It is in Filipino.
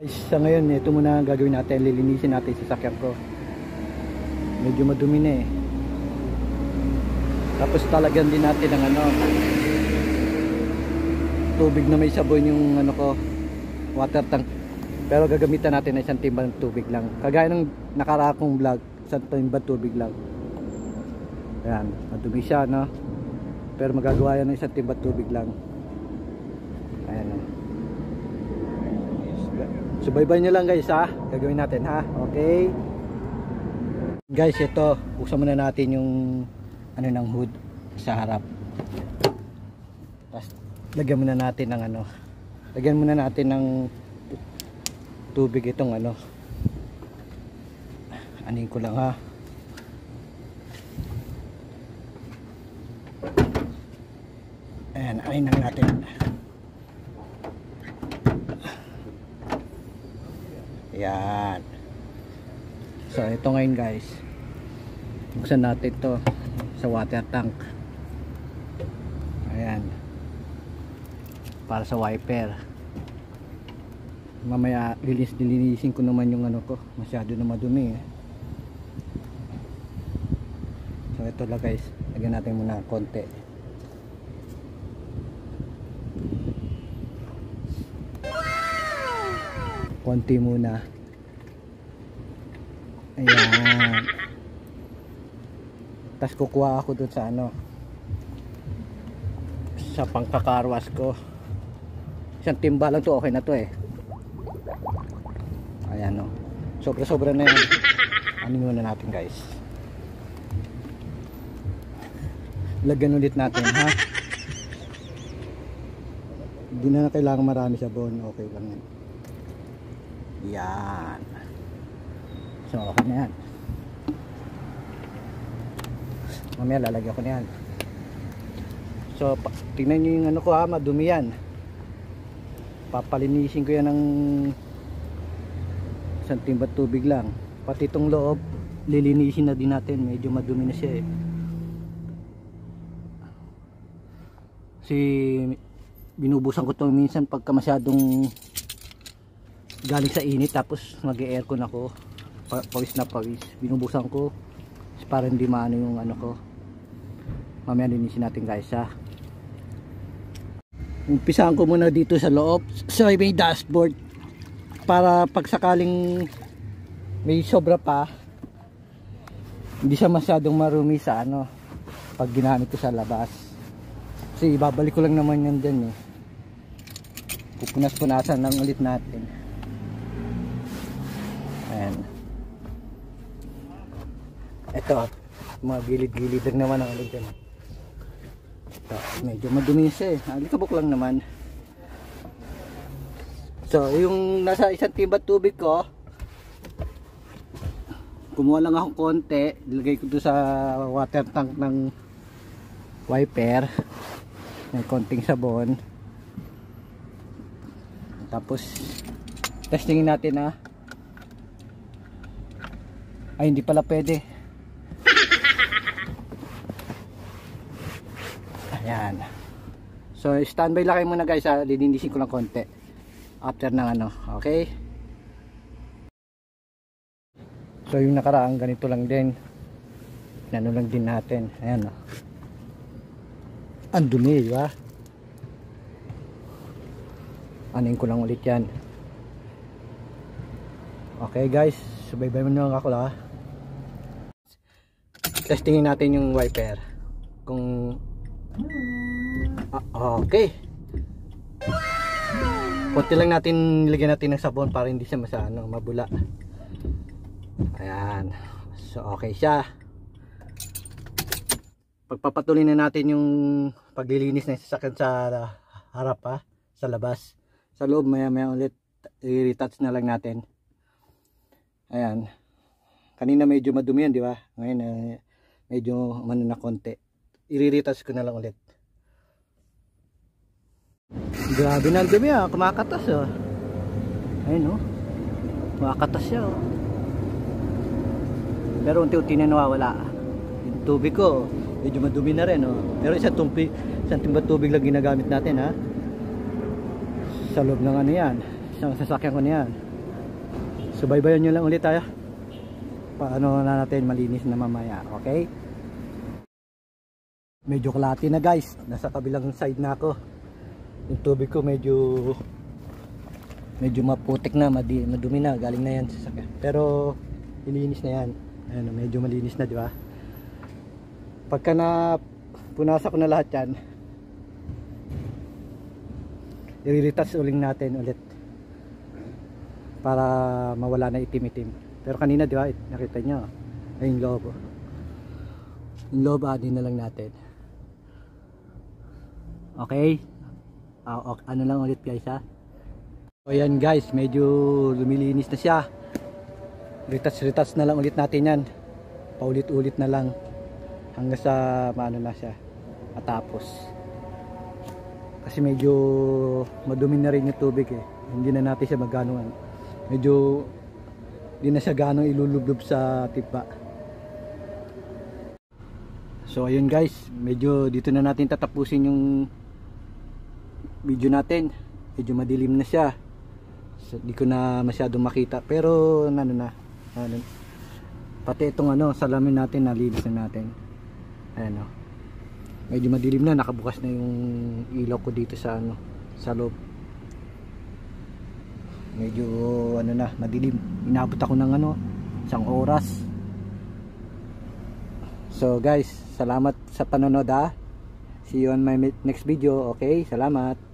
Sa ngayon, ito muna ang gagawin natin. Lilinisin natin sa sasakyan ko. Medyo madumi na eh. Tapos talagyan din natin ng tubig na may sabon yung ko, water tank. Pero gagamitan natin ng isang timbang tubig lang. Kagaya ng nakarakong vlog, isang timbang tubig lang. Ayan, madumi siya, no? Pero magagawa yan ng isang timbang tubig lang. Ayan, no? Subaybayan nyo lang guys, ha? Gagawin natin, ha? Okay? Guys, ito, buksan muna natin yung ng hood sa harap. Tapos lagyan muna natin ng lagyan muna natin ng tubig itong anin ko lang, ha? Ayan, anin lang natin. Ayan. So ito ngayon guys, buksan natin to sa water tank. Ayan, para sa wiper. Mamaya lilinisin ko naman yung ko, masyado na madumi eh. So ito lang guys, lagyan natin muna konti. Konti muna. Ayan. Tapos kukuha ako dun sa sa pangkakarwas ko. Isang timba lang to, okay na to eh. Ayan, no. Sobra-sobra na yan. Ano muna natin guys. Lagyan ulit natin, ha. Hindi na kailangan marami sabon. Okay lang yan. Yan. So okay na yan. Mamaya lalagyan ko na yan. So tingnan nyo yung ko, ha. Madumi yan. Papalinisin ko yan ng isang timbat tubig lang. Pati itong loob lilinisin na din natin. Medyo madumi na siya eh. Kasi binubusan ko ito minsan pagka masyadong galing sa init, tapos mag-aircon ako, pawis na pawis, binubusan ko para hindi maano yung ko. Mamaya linisin natin guys, ha. Umpisahan ko muna dito sa loob, sa may dashboard, para pag sakaling may sobra pa, hindi siya masyadong marumi sa pag ginamit ko sa labas. Kasi ibabalik ko lang naman yan dyan eh. Pupunas-punasan lang ulit natin. Ayan. Ito, mga gilid-gilid lang naman ang dyan. Ito, medyo madumi siya eh. Alikabok lang naman. So yung nasa isang timbat tubig ko, kumuha lang ako konti, ilagay ko doon sa water tank ng wiper. May konting sabon. Tapos testingin natin, ha. Ay, hindi pala pwede. Ayan. So standby lang kayo muna guys, ha. Lilinisin ko lang konti after ng okay. So yung nakaraang ganito lang din, lang din natin. Ayan, ang dumi, di ba? Anin ko lang ulit yan. Okay guys, subaybay mo na ako lang, ha. Testingin natin yung wiper kung okay. Konti lang natin nilagyan natin ng sabon para hindi siya mabula. Ayan. So okay siya. Pagpapatuloy na natin yung paglilinis ng sasakyan sa harap, ha, sa labas. Sa loob maya ulit i-retouch na lang natin. Ayan. Kanina medyo madumi yan, di ba? Ngayon medyo na konti. I-retouch ko na lang ulit. Grabe na ang dumi, ha. Kumakatas, oh. Ayun, oh. Kumakatas siya, oh. Pero unti-unti na nawawala. Yung tubig ko, medyo madumi na rin, oh. Pero isang timbat tubig lang ginagamit natin, ha. Sa loob ng yan. Isang sasakyan ko na yan. Subaybayan nyo lang ulit tayo. Paano na natin malinis na mamaya. Okay? Medyo kalati na guys. Nasa kabilang side na ako. Yung tubig ko medyo maputik na, madumi na. Galing na yan sa sakyan. Pero ilinis na yan. Ayan, medyo malinis na, di ba? Pagka na punasa ko na lahat yan, i-retouch uling natin ulit para mawala na itim-itim. Pero kanina, di ba, nakita nyo ay yung loob. Yung loob, adin na lang natin. Okay? Ano lang ulit guys ha. So yan guys, medyo lumilinis na siya. Retouch na lang ulit natin yan. Paulit-ulit na lang hanggang sa maano na siya matapos. Kasi medyo madumi na rin yung tubig eh. Hindi na natin siya magano. Medyo hindi na siya ganong ilulublob sa tipa. So ayun guys, medyo dito na natin tatapusin yung video natin. Medyo madilim na siya. So, di ko na masyadong makita. Pero pati itong salamin natin, nalinis na natin. Ayan o. Medyo madilim na, nakabukas na yung ilaw ko dito sa sa loob. Medyo madilim. Inabot ako ng 1 oras. So guys, salamat sa panonood ha. See you on my next video. Okay, salamat.